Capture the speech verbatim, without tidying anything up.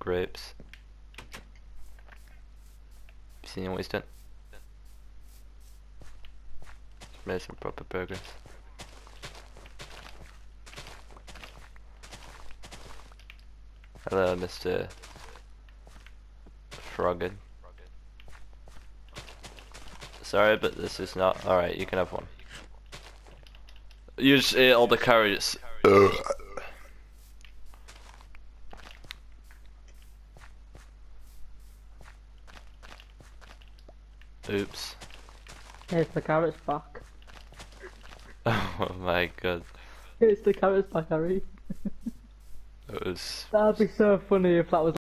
grapes. You seen what he's done? Made some proper progress. Hello, Mister Froggin. Sorry, but this is not. Alright, you can have one. You just ate all the carrots. Oops. Here's the carrots back. Oh my god. Here's the carrots back, Harry. It was. That'd be so funny if that was